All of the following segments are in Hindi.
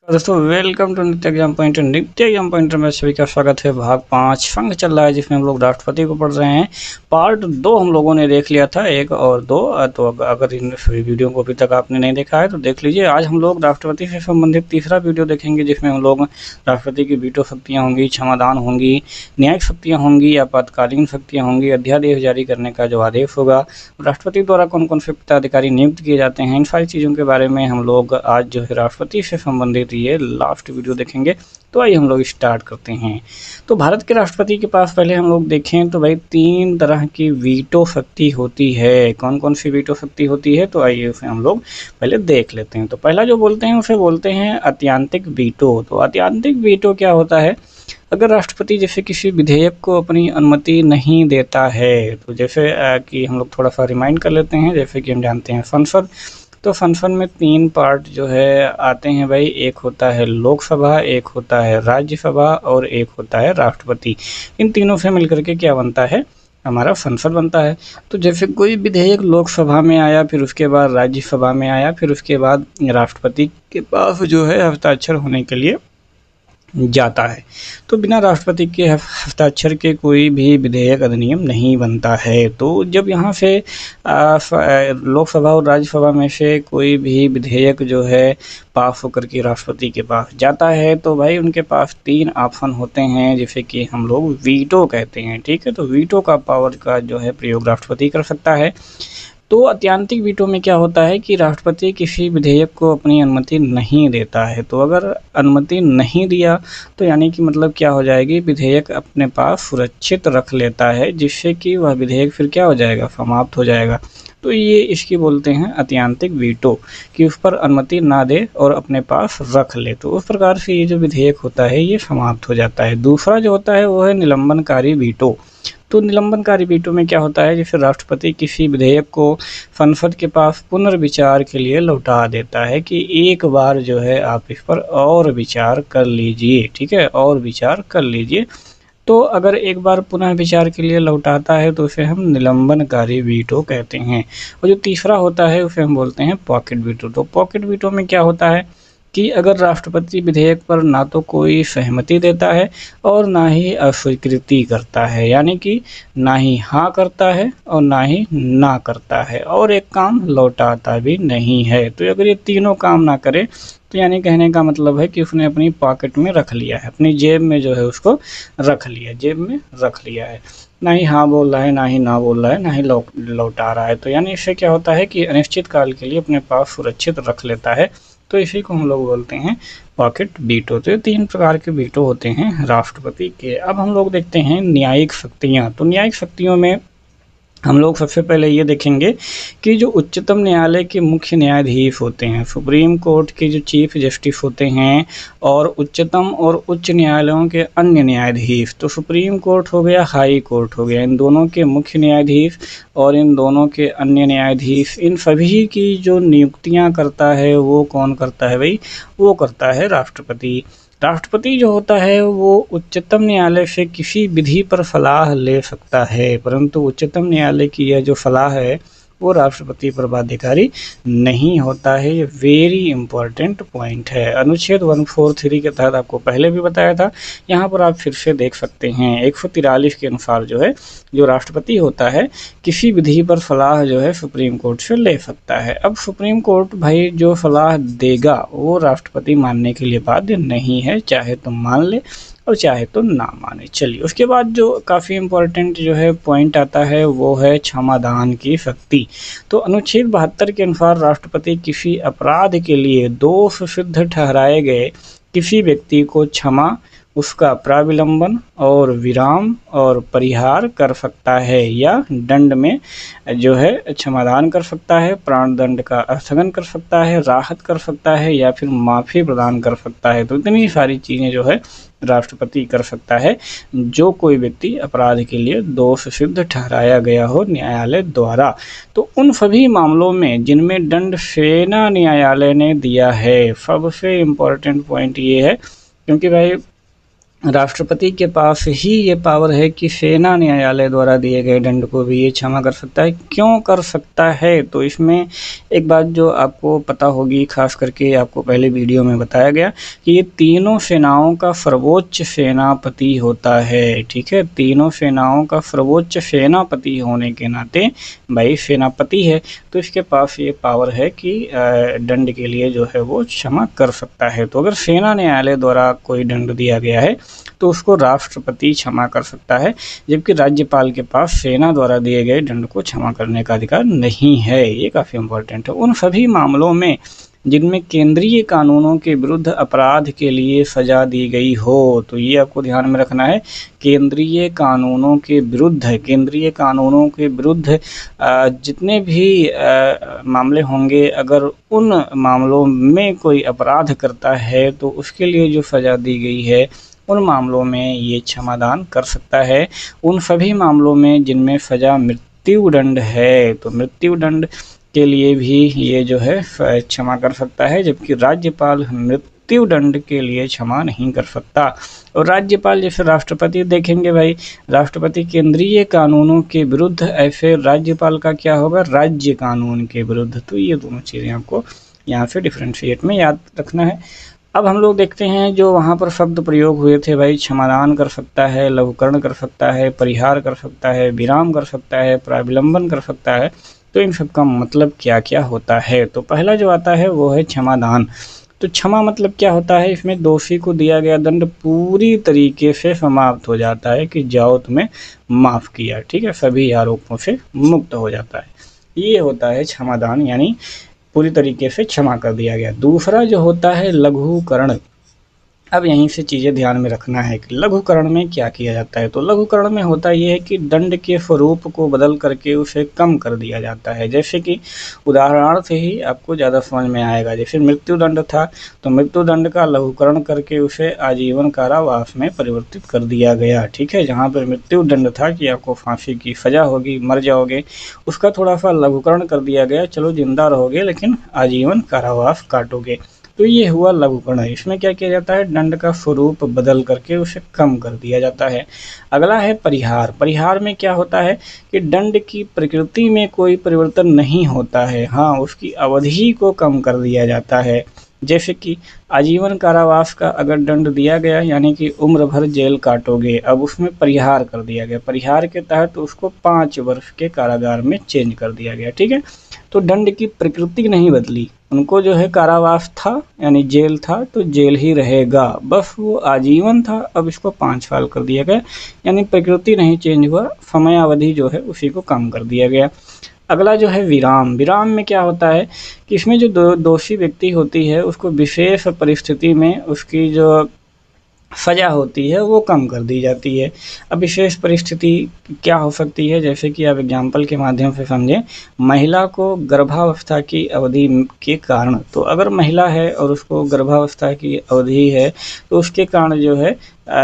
दोस्तों welcome to Nitya exam pointer. Nitya exam pointer में सभी का स्वागत है। भाग 5 फंग चल रहा है जिसमें हम लोग राष्ट्रपति को पढ़ रहे हैं। पार्ट 2 हम लोगों ने देख लिया था, 1 और 2। तो अगर इन वीडियो को अभी तक आपने नहीं देखा है तो देख लीजिए। आज हम लोग राष्ट्रपति से संबंधित तीसरा वीडियो देखेंगे जिसमें हम लोग राष्ट्रपति की वीटो शक्तियाँ होंगी, क्षमादान होंगी, न्यायिक शक्तियाँ होंगी, आपातकालीन शक्तियाँ होंगी, अध्यादेश जारी करने का जो आदेश होगा, राष्ट्रपति द्वारा कौन कौन से पदाधिकारी नियुक्त किए जाते हैं, इन सारी चीज़ों के बारे में हम लोग आज जो है राष्ट्रपति से संबंधित ये लास्ट वीडियो देखेंगे। तो आइए हम लोग स्टार्ट करते हैं। तो भारत के राष्ट्रपति के पास पहले हम लोग देखें तो भाई 3 तरह की वीटो शक्ति होती है। कौन कौन सी वीटो शक्ति होती है तो आइए उसे हम लोग पहले देख लेते हैं। तो पहला जो बोलते हैं उसे बोलते हैं अत्यंतिक वीटो। तो अत्यंतिक वीटो क्या होता है? अगर राष्ट्रपति जैसे किसी विधेयक को अपनी अनुमति नहीं देता है, तो जैसे कि हम लोग थोड़ा सा रिमाइंड कर लेते हैं। जैसे कि हम जानते हैं संसद, तो संसद में 3 पार्ट जो है आते हैं भाई। एक होता है लोकसभा, एक होता है राज्यसभा और एक होता है राष्ट्रपति। इन तीनों से मिलकर के क्या बनता है? हमारा संसद बनता है। तो जैसे कोई विधेयक लोकसभा में आया, फिर उसके बाद राज्यसभा में आया, फिर उसके बाद राष्ट्रपति के पास जो है हस्ताक्षर होने के लिए जाता है। तो बिना राष्ट्रपति के हस्ताक्षर के कोई भी विधेयक अधिनियम नहीं बनता है। तो जब यहाँ से लोकसभा और राज्यसभा में से कोई भी विधेयक जो है पास होकर के राष्ट्रपति के पास जाता है, तो भाई उनके पास 3 ऑप्शन होते हैं जिसे कि हम लोग वीटो कहते हैं। ठीक है, तो वीटो का पावर का जो है प्रयोग राष्ट्रपति कर सकता है। तो अत्यंतिक वीटो में क्या होता है कि राष्ट्रपति किसी विधेयक को अपनी अनुमति नहीं देता है। तो अगर अनुमति नहीं दिया तो यानी कि मतलब क्या हो जाएगी, विधेयक अपने पास सुरक्षित रख लेता है, जिससे कि वह विधेयक फिर क्या हो जाएगा, समाप्त हो जाएगा। तो ये इसकी बोलते हैं अत्यंतिक वीटो, कि उस पर अनुमति ना दे और अपने पास रख ले। तो उस प्रकार से ये जो विधेयक होता है ये समाप्त हो जाता है। दूसरा जो होता है वो है निलंबनकारी वीटो। तो निलंबनकारी वीटो में क्या होता है, जैसे राष्ट्रपति किसी विधेयक को संसद के पास पुनर्विचार के लिए लौटा देता है कि एक बार जो है आप इस पर और विचार कर लीजिए। ठीक है, और विचार कर लीजिए। तो अगर एक बार पुनः विचार के लिए लौटाता है तो उसे हम निलंबनकारी वीटो कहते हैं। और जो तीसरा होता है उसे हम बोलते हैं पॉकेट वीटो। तो पॉकेट वीटो में क्या होता है कि अगर राष्ट्रपति विधेयक पर ना तो कोई सहमति देता है और ना ही अस्वीकृति करता है, यानी कि ना ही हाँ करता है और ना ही ना करता है, और एक काम लौटाता भी नहीं है। तो अगर ये तीनों काम ना करे तो यानी कहने का मतलब है कि उसने अपनी पॉकेट में रख लिया है, अपनी जेब में जो है उसको रख लिया, जेब में रख लिया है। ना ही हाँ बोल रहा है, ना ही ना बोल रहा है, ना ही लौटा रहा है। तो यानी इससे क्या होता है कि अनिश्चित काल के लिए अपने पास सुरक्षित रख लेता है। तो इसी को हम लोग बोलते हैं पॉकेट वीटो। तो 3 प्रकार के वीटो होते हैं राष्ट्रपति के। अब हम लोग देखते हैं न्यायिक शक्तियाँ। तो न्यायिक शक्तियों में हम लोग सबसे पहले ये देखेंगे कि जो उच्चतम न्यायालय के मुख्य न्यायाधीश होते हैं, सुप्रीम कोर्ट के जो चीफ जस्टिस होते हैं, और उच्चतम और उच्च न्यायालयों के अन्य न्यायाधीश, तो सुप्रीम कोर्ट हो गया, हाई कोर्ट हो गया, इन दोनों के मुख्य न्यायाधीश और इन दोनों के अन्य न्यायाधीश, इन सभी की जो नियुक्तियां करता है वो कौन करता है भाई? वो करता है राष्ट्रपति। राष्ट्रपति जो होता है वो उच्चतम न्यायालय से किसी विधि पर सलाह ले सकता है, परंतु उच्चतम न्यायालय की यह जो सलाह है वो राष्ट्रपति पर बाध्यकारी नहीं होता है। ये वेरी इंपॉर्टेंट पॉइंट है। अनुच्छेद 143 के तहत आपको पहले भी बताया था, यहाँ पर आप फिर से देख सकते हैं। 143 के अनुसार जो है जो राष्ट्रपति होता है किसी विधि पर सलाह जो है सुप्रीम कोर्ट से ले सकता है। अब सुप्रीम कोर्ट भाई जो सलाह देगा वो राष्ट्रपति मानने के लिए बाध्य नहीं है, चाहे तो मान ले और चाहे तो ना माने। चलिए, उसके बाद जो काफ़ी इम्पोर्टेंट जो है पॉइंट आता है वो है क्षमादान की शक्ति। तो अनुच्छेद 72 के अनुसार राष्ट्रपति किसी अपराध के लिए दोष सिद्ध ठहराए गए किसी व्यक्ति को क्षमा, उसका प्राविलंबन और विराम और परिहार कर सकता है, या दंड में जो है क्षमादान कर सकता है, प्राणदंड का स्थगन कर सकता है, राहत कर सकता है, या फिर माफ़ी प्रदान कर सकता है। तो इतनी सारी चीज़ें जो है राष्ट्रपति कर सकता है जो कोई व्यक्ति अपराध के लिए दोष सिद्ध ठहराया गया हो न्यायालय द्वारा। तो उन सभी मामलों में जिनमें दंड सेना न्यायालय ने दिया है, सबसे इम्पोर्टेंट पॉइंट ये है, क्योंकि भाई राष्ट्रपति के पास ही ये पावर है कि सेना न्यायालय द्वारा दिए गए दंड को भी ये क्षमा कर सकता है। क्यों कर सकता है? तो इसमें एक बात जो आपको पता होगी, खास करके आपको पहले वीडियो में बताया गया कि ये तीनों सेनाओं का सर्वोच्च सेनापति होता है। ठीक है, तीनों सेनाओं का सर्वोच्च सेनापति होने के नाते भाई सेनापति है, तो इसके पास ये पावर है कि दंड के लिए जो है वो क्षमा कर सकता है। तो अगर सेना न्यायालय द्वारा कोई दंड दिया गया है तो उसको राष्ट्रपति क्षमा कर सकता है, जबकि राज्यपाल के पास सेना द्वारा दिए गए दंड को क्षमा करने का अधिकार नहीं है। ये काफ़ी इम्पोर्टेंट है। उन सभी मामलों में जिनमें केंद्रीय कानूनों के विरुद्ध अपराध के लिए सजा दी गई हो, तो ये आपको ध्यान में रखना है, केंद्रीय कानूनों के विरुद्ध, केंद्रीय कानूनों के विरुद्ध जितने भी मामले होंगे, अगर उन मामलों में कोई अपराध करता है तो उसके लिए जो सजा दी गई है उन मामलों में ये क्षमादान कर सकता है। उन सभी मामलों में जिनमें सजा मृत्युदंड है, तो मृत्युदंड के लिए भी ये जो है क्षमा कर सकता है, जबकि राज्यपाल मृत्युदंड के लिए क्षमा नहीं कर सकता। और राज्यपाल जैसे राष्ट्रपति देखेंगे भाई, राष्ट्रपति केंद्रीय कानूनों के विरुद्ध, ऐसे राज्यपाल का क्या होगा, राज्य कानून के विरुद्ध। तो ये दोनों चीज़ें आपको यहाँ से डिफ्रेंशिएट में याद रखना है। अब हम लोग देखते हैं जो वहाँ पर शब्द प्रयोग हुए थे भाई, क्षमादान कर सकता है, लघुकरण कर सकता है, परिहार कर सकता है, विराम कर सकता है, प्राविलंबन कर सकता है। तो इन सब का मतलब क्या क्या होता है? तो पहला जो आता है वो है क्षमादान। तो क्षमा मतलब क्या होता है? इसमें दोषी को दिया गया दंड पूरी तरीके से समाप्त हो जाता है कि जाओ तुम्हें माफ़ किया, ठीक है, सभी आरोपों से मुक्त हो जाता है। ये होता है क्षमादान, यानी पूरी तरीके से क्षमा कर दिया गया। दूसरा जो होता है लघुकरण। अब यहीं से चीज़ें ध्यान में रखना है कि लघुकरण में क्या किया जाता है। तो लघुकरण में होता ये है कि दंड के स्वरूप को बदल करके उसे कम कर दिया जाता है। जैसे कि उदाहरण से ही आपको ज़्यादा समझ में आएगा, जैसे मृत्युदंड था तो मृत्युदंड का लघुकरण करके उसे आजीवन कारावास में परिवर्तित कर दिया गया। ठीक है, जहाँ पर मृत्युदंड था कि आपको फांसी की सज़ा होगी, मर जाओगे, उसका थोड़ा सा लघुकरण कर दिया गया, चलो जिंदा रहोगे लेकिन आजीवन कारावास काटोगे। तो ये हुआ लघुकरण। इसमें क्या किया जाता है, दंड का स्वरूप बदल करके उसे कम कर दिया जाता है। अगला है परिहार। परिहार में क्या होता है कि दंड की प्रकृति में कोई परिवर्तन नहीं होता है, हाँ उसकी अवधि को कम कर दिया जाता है। जैसे कि आजीवन कारावास का अगर दंड दिया गया, यानी कि उम्र भर जेल काटोगे, अब उसमें परिहार कर दिया गया, परिहार के तहत उसको 5 वर्ष के कारागार में चेंज कर दिया गया। ठीक है, तो दंड की प्रकृति नहीं बदली, उनको जो है कारावास था यानी जेल था तो जेल ही रहेगा, बस वो आजीवन था, अब इसको 5 साल कर दिया गया, यानी प्रकृति नहीं चेंज हुआ, समय अवधि जो है उसी को कम कर दिया गया। अगला जो है विराम। विराम में क्या होता है कि इसमें जो दोषी व्यक्ति होती है उसको विशेष परिस्थिति में उसकी जो सज़ा होती है वो कम कर दी जाती है। अब विशेष परिस्थिति क्या हो सकती है, जैसे कि आप एग्जाम्पल के माध्यम से समझें, महिला को गर्भावस्था की अवधि के कारण, तो अगर महिला है और उसको गर्भावस्था की अवधि है तो उसके कारण जो है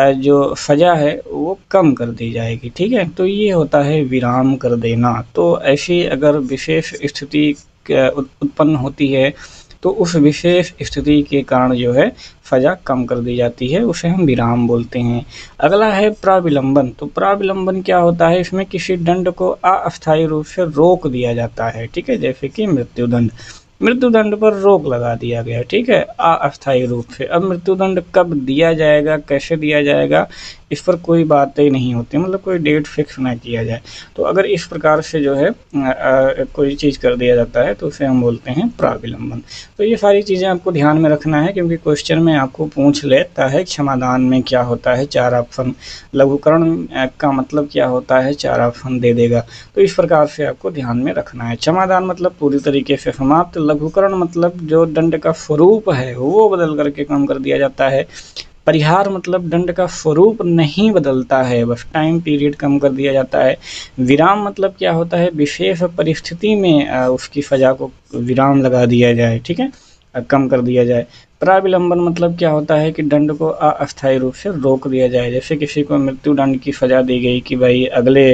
जो सज़ा है वो कम कर दी जाएगी। ठीक है, तो ये होता है विराम कर देना। तो ऐसी अगर विशेष स्थिति उत्पन्न होती है तो उस विशेष स्थिति के कारण जो है सज़ा कम कर दी जाती है, उसे हम विराम बोलते हैं। अगला है प्राविलंबन। तो प्राविलंबन क्या होता है, इसमें किसी दंड को अस्थायी रूप से रोक दिया जाता है। ठीक है, जैसे कि मृत्युदंड, मृत्युदंड पर रोक लगा दिया गया। ठीक है, अस्थायी रूप से। अब मृत्युदंड कब दिया जाएगा, कैसे दिया जाएगा, इस पर कोई बातें नहीं होती, मतलब कोई डेट फिक्स ना किया जाए। तो अगर इस प्रकार से जो है कोई चीज़ कर दिया जाता है तो उसे हम बोलते हैं प्राविलंबन। तो ये सारी चीज़ें आपको ध्यान में रखना है, क्योंकि क्वेश्चन में आपको पूछ लेता है क्षमादान में क्या होता है, 4 ऑप्शन, लघुकरण का मतलब क्या होता है, 4 ऑप्शन दे देगा। तो इस प्रकार से आपको ध्यान में रखना है। क्षमादान मतलब पूरी तरीके से समाप्त, लघुकरण मतलब जो दंड का स्वरूप है वो बदल करके कम कर दिया जाता है, परिहार मतलब दंड का स्वरूप नहीं बदलता है, बस टाइम पीरियड कम कर दिया जाता है। विराम मतलब क्या होता है, विशेष परिस्थिति में उसकी सज़ा को विराम लगा दिया जाए, ठीक है, कम कर दिया जाए। प्राविलंबन मतलब क्या होता है कि दंड को अस्थायी रूप से रोक दिया जाए। जैसे किसी को मृत्युदंड की सज़ा दी गई कि भाई अगले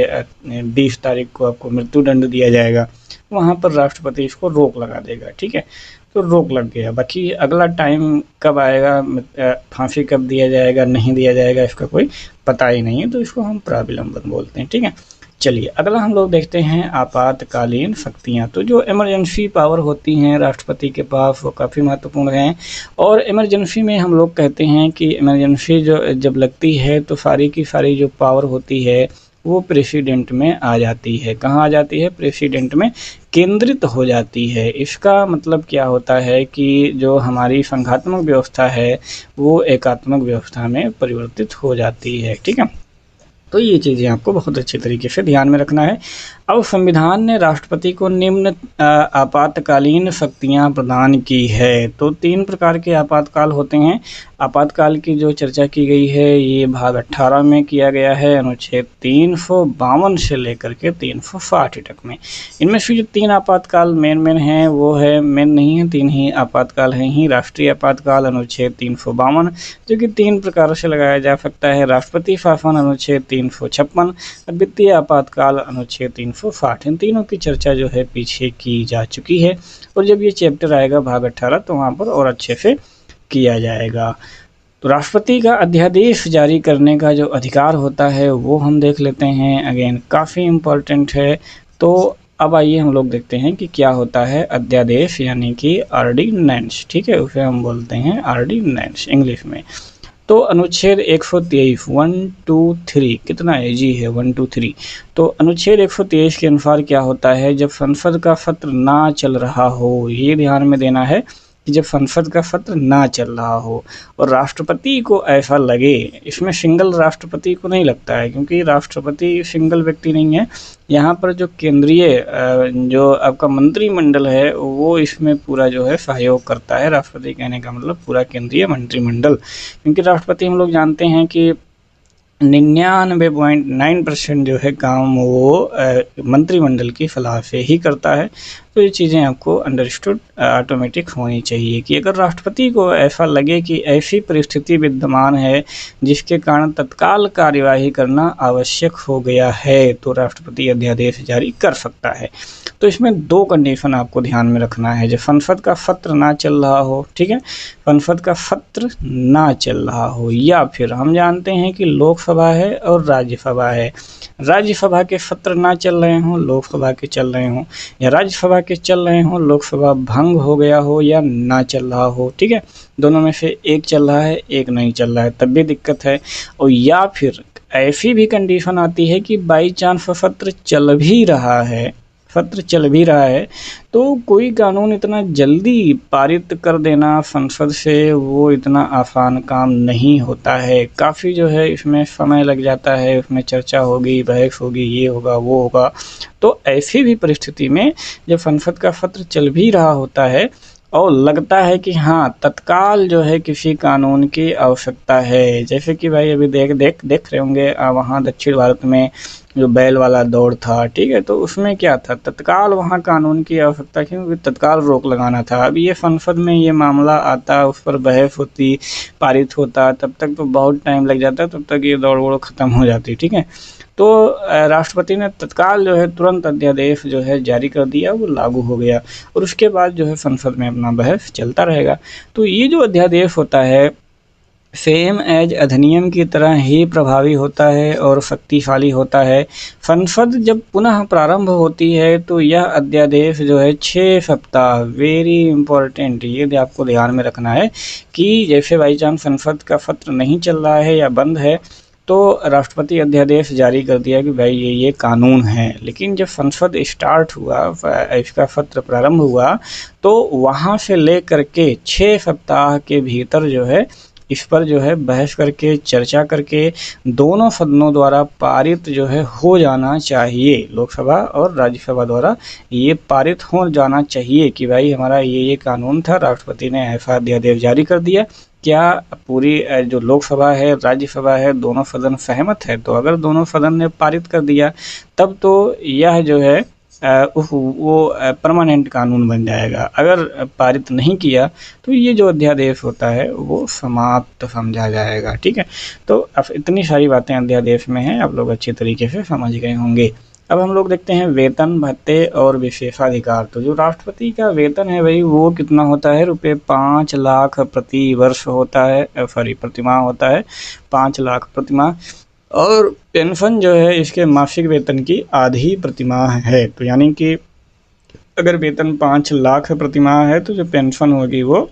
20 तारीख को आपको मृत्युदंड दिया जाएगा, वहाँ पर राष्ट्रपति इसको रोक लगा देगा। ठीक है, तो रोक लग गया। बाकी अगला टाइम कब आएगा, फांसी कब दिया जाएगा नहीं दिया जाएगा इसका कोई पता ही नहीं है, तो इसको हम प्राविलंबन बोलते हैं। ठीक है, चलिए अगला हम लोग देखते हैं आपातकालीन शक्तियाँ। तो जो इमरजेंसी पावर होती हैं राष्ट्रपति के पास वो काफ़ी महत्वपूर्ण हैं, और इमरजेंसी में हम लोग कहते हैं कि इमरजेंसी जो जब लगती है तो सारी की सारी जो पावर होती है वो प्रेसिडेंट में आ जाती है। कहाँ आ जाती है? प्रेसिडेंट में केंद्रित हो जाती है। इसका मतलब क्या होता है कि जो हमारी संघात्मक व्यवस्था है वो एकात्मक व्यवस्था में परिवर्तित हो जाती है। ठीक है, तो ये चीज़ें आपको बहुत अच्छे तरीके से ध्यान में रखना है। अब संविधान ने राष्ट्रपति को निम्न आपातकालीन शक्तियां प्रदान की है। तो 3 प्रकार के आपातकाल होते हैं। आपातकाल की जो चर्चा की गई है ये भाग 18 में किया गया है, अनुच्छेद 352 से लेकर के 360 तक में। इनमें से जो 3 आपातकाल मेन हैं वो है, मेन नहीं है, 3 ही आपातकाल हैं ही। राष्ट्रीय आपातकाल अनुच्छेद 352 जो कि 3 प्रकारों से लगाया जा सकता है। राष्ट्रपति शासन अनुच्छेद 356, वित्तीय आपातकाल अनुच्छेद 360। इन तीनों की चर्चा जो है पीछे की जा चुकी है, और जब ये चैप्टर आएगा भाग 18 तो वहाँ पर और अच्छे से किया जाएगा। तो राष्ट्रपति का अध्यादेश जारी करने का जो अधिकार होता है वो हम देख लेते हैं। अगेन काफ़ी इम्पोर्टेंट है। तो अब आइए हम लोग देखते हैं कि क्या होता है अध्यादेश, यानी कि ऑर्डिनेंस। ठीक है, उसे हम बोलते हैं ऑर्डिनेंस इंग्लिश में। तो अनुच्छेद 123 1 2 3 कितना इजी है 1 2 3। तो अनुच्छेद 123 के अनुसार क्या होता है, जब संसद का सत्र ना चल रहा हो, ये ध्यान में देना है कि जब संसद का सत्र ना चल रहा हो और राष्ट्रपति को ऐसा लगे, इसमें सिंगल राष्ट्रपति को नहीं लगता है क्योंकि राष्ट्रपति सिंगल व्यक्ति नहीं है, यहाँ पर जो केंद्रीय जो आपका मंत्रिमंडल है वो इसमें पूरा जो है सहयोग करता है। राष्ट्रपति कहने का मतलब पूरा केंद्रीय मंत्रिमंडल, क्योंकि राष्ट्रपति हम लोग जानते हैं कि 99.9% जो है काम वो मंत्रिमंडल की सलाह से ही करता है। तो ये चीज़ें आपको अंडरस्टूड ऑटोमेटिक होनी चाहिए कि अगर राष्ट्रपति को ऐसा लगे कि ऐसी परिस्थिति विद्यमान है जिसके कारण तत्काल कार्यवाही करना आवश्यक हो गया है तो राष्ट्रपति अध्यादेश जारी कर सकता है। तो इसमें 2 कंडीशन आपको ध्यान में रखना है। जब संसद का सत्र ना चल रहा हो, ठीक है, संसद का सत्र ना चल रहा हो, या फिर हम जानते हैं कि लोकसभा है और राज्यसभा है, राज्यसभा के सत्र ना चल रहे हों, लोकसभा के चल रहे हों, या राज्यसभा के चल रहे हों, लोकसभा भंग हो गया हो या ना चल रहा हो, ठीक है, दोनों में से एक चल रहा है एक नहीं चल रहा है, तब भी दिक्कत है। और या फिर ऐसी भी कंडीशन आती है कि बाई चांस सत्र चल भी रहा है, सत्र चल भी रहा है तो कोई कानून इतना जल्दी पारित कर देना संसद से वो इतना आसान काम नहीं होता है। काफ़ी जो है इसमें समय लग जाता है, उसमें चर्चा होगी, बहस होगी, ये होगा वो होगा। तो ऐसी भी परिस्थिति में जब संसद का सत्र चल भी रहा होता है और लगता है कि हाँ तत्काल जो है किसी कानून की आवश्यकता है, जैसे कि भाई अभी देख रहे होंगे वहाँ दक्षिण भारत में जो बैल वाला दौड़ था, ठीक है, तो उसमें क्या था, तत्काल वहाँ कानून की आवश्यकता क्योंकि तत्काल रोक लगाना था। अब ये संसद में ये मामला आता, उस पर बहस होती, पारित होता, तब तक तो बहुत टाइम लग जाता, तब तक ये दौड़ वोड़ ख़त्म हो जाती, ठीक है। तो राष्ट्रपति ने तत्काल जो है तुरंत अध्यादेश जो है जारी कर दिया, वो लागू हो गया और उसके बाद जो है संसद में अपना बहस चलता रहेगा। तो ये जो अध्यादेश होता है सेम एज अधिनियम की तरह ही प्रभावी होता है और शक्तिशाली होता है। संसद जब पुनः प्रारंभ होती है तो यह अध्यादेश जो है 6 सप्ताह, वेरी इंपॉर्टेंट, ये आपको ध्यान में रखना है कि जैसे बाई चांस संसद का सत्र नहीं चल रहा है या बंद है तो राष्ट्रपति अध्यादेश जारी कर दिया कि भाई ये कानून है, लेकिन जब संसद स्टार्ट हुआ, इसका सत्र प्रारंभ हुआ, तो वहाँ से लेकर के 6 सप्ताह के भीतर जो है इस पर जो है बहस करके चर्चा करके दोनों सदनों द्वारा पारित जो है हो जाना चाहिए, लोकसभा और राज्यसभा द्वारा ये पारित हो जाना चाहिए कि भाई हमारा ये कानून था, राष्ट्रपति ने ऐसा अध्यादेश जारी कर दिया। क्या पूरी जो लोकसभा है राज्यसभा है दोनों सदन सहमत है? तो अगर दोनों सदन ने पारित कर दिया तब तो यह जो है वो परमानेंट कानून बन जाएगा। अगर पारित नहीं किया तो ये जो अध्यादेश होता है वो समाप्त समझा जाएगा, ठीक है। तो अब इतनी सारी बातें अध्यादेश में हैं, आप लोग अच्छे तरीके से समझ गए होंगे। अब हम लोग देखते हैं वेतन, भत्ते और विशेषाधिकार। तो जो राष्ट्रपति का वेतन है भाई वो कितना होता है, रुपये 5 लाख प्रति वर्ष होता है, सॉरी प्रतिमाह होता है, 5 लाख प्रतिमाह। और पेंशन जो है इसके मासिक वेतन की आधी प्रतिमाह है। तो यानी कि अगर वेतन 5 लाख प्रतिमाह है तो जो पेंशन होगी वो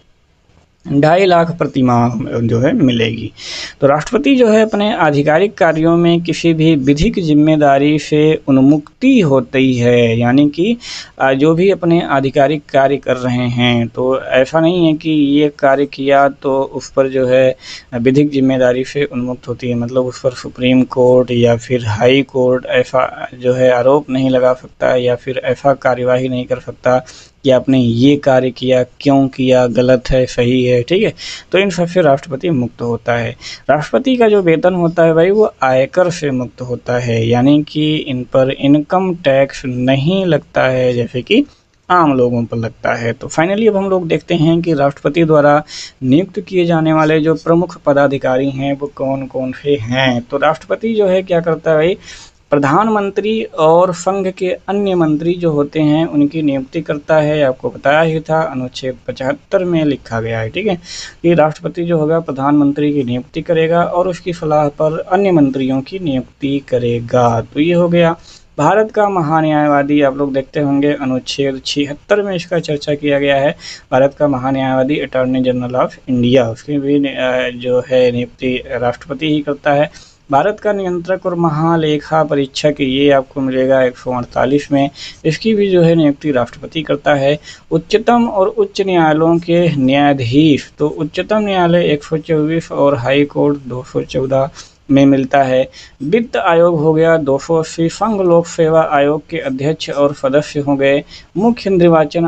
2.5 लाख प्रति माह जो है मिलेगी। तो राष्ट्रपति जो है अपने आधिकारिक कार्यों में किसी भी विधिक जिम्मेदारी से उन्मुक्ति होती है, यानी कि जो भी अपने आधिकारिक कार्य कर रहे हैं तो ऐसा नहीं है कि ये कार्य किया तो उस पर जो है विधिक जिम्मेदारी से उन्मुक्त होती है, मतलब उस पर सुप्रीम कोर्ट या फिर हाई कोर्ट ऐसा जो है आरोप नहीं लगा सकता या फिर ऐसा कार्यवाही नहीं कर सकता कि आपने ये कार्य किया, क्यों किया, गलत है, सही है, ठीक है। तो इन सबसे राष्ट्रपति मुक्त होता है। राष्ट्रपति का जो वेतन होता है भाई वो आयकर से मुक्त होता है, यानी कि इन पर इनकम टैक्स नहीं लगता है जैसे कि आम लोगों पर लगता है। तो फाइनली अब हम लोग देखते हैं कि राष्ट्रपति द्वारा नियुक्त किए जाने वाले जो प्रमुख पदाधिकारी हैं वो कौन कौन से हैं। तो राष्ट्रपति जो है क्या करता है भाई, प्रधानमंत्री और संघ के अन्य मंत्री जो होते हैं उनकी नियुक्ति करता है। आपको बताया ही था, अनुच्छेद 75 में लिखा गया है, ठीक है, कि राष्ट्रपति जो होगा प्रधानमंत्री की नियुक्ति करेगा और उसकी सलाह पर अन्य मंत्रियों की नियुक्ति करेगा। तो ये हो गया भारत का महान्यायवादी। आप लोग देखते होंगे अनुच्छेद 76 में इसका चर्चा किया गया है। भारत का महान्यायवादी अटॉर्नी जनरल ऑफ इंडिया, उसकी भी जो है नियुक्ति राष्ट्रपति ही करता है। भारत का नियंत्रक और महालेखा परीक्षक ये आपको मिलेगा 148 में, इसकी भी जो है नियुक्ति राष्ट्रपति करता है। उच्चतम और उच्च न्यायालयों के न्यायाधीश, तो उच्चतम न्यायालय 124 और हाई कोर्ट 214 में मिलता है। वित्त आयोग हो गया 280, संघ लोक सेवा आयोग के अध्यक्ष और सदस्य हो गए। मुख्य निर्वाचन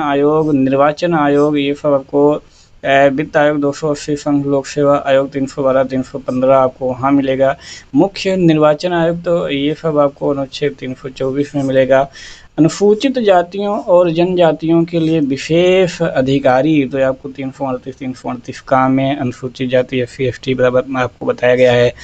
आयोग ये सब आपको वित्त आयोग 280, संघ लोक सेवा आयोग 312 315 आपको वहाँ मिलेगा। मुख्य निर्वाचन आयोग तो ये सब आपको अनुच्छेद 324 में मिलेगा। अनुसूचित जातियों और जनजातियों के लिए विशेष अधिकारी तो आपको 338 का में अनुसूचित जाति SC ST बराबर आपको बताया गया है।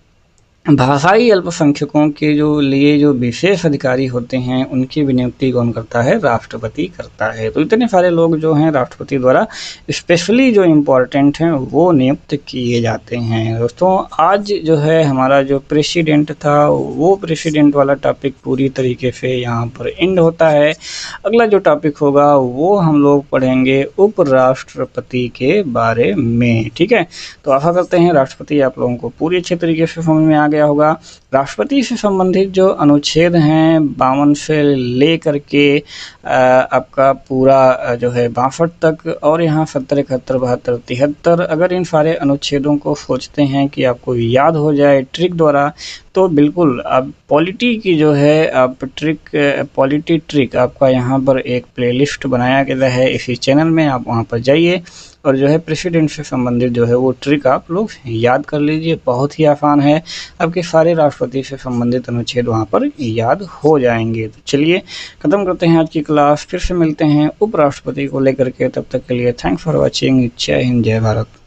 भाषाई अल्पसंख्यकों के जो लिए जो विशेष अधिकारी होते हैं उनकी भी नियुक्ति कौन करता है, राष्ट्रपति करता है। तो इतने सारे लोग जो हैं राष्ट्रपति द्वारा स्पेशली जो इम्पोर्टेंट हैं वो नियुक्त किए जाते हैं। दोस्तों आज जो है हमारा जो प्रेसिडेंट था वो प्रेसिडेंट वाला टॉपिक पूरी तरीके से यहाँ पर एंड होता है। अगला जो टॉपिक होगा वो हम लोग पढ़ेंगे उपराष्ट्रपति के बारे में, ठीक है। तो आशा करते हैं राष्ट्रपति आप लोगों को पूरी अच्छे तरीके से समझ में आ गया होगा। राष्ट्रपति से संबंधित जो अनुच्छेद हैं 52 से लेकर के आपका पूरा जो है 62 तक, और यहाँ 70 71 72 73, अगर इन सारे अनुच्छेदों को सोचते हैं कि आपको याद हो जाए ट्रिक द्वारा तो बिल्कुल आप पॉलिटी की जो है आप पॉलिटी ट्रिक आपका यहाँ पर एक प्लेलिस्ट बनाया गया है इसी चैनल में, आप वहाँ पर जाइए और जो है प्रेसिडेंट से संबंधित जो है वो ट्रिक आप लोग याद कर लीजिए। बहुत ही आसान है, आपके सारे राष्ट्रपति से संबंधित अनुच्छेद वहाँ पर याद हो जाएंगे। तो चलिए ख़त्म करते हैं आज की क्लास, फिर से मिलते हैं उपराष्ट्रपति को लेकर के। तब तक के लिए थैंक्स फॉर वॉचिंग। जय हिंद, जय भारत।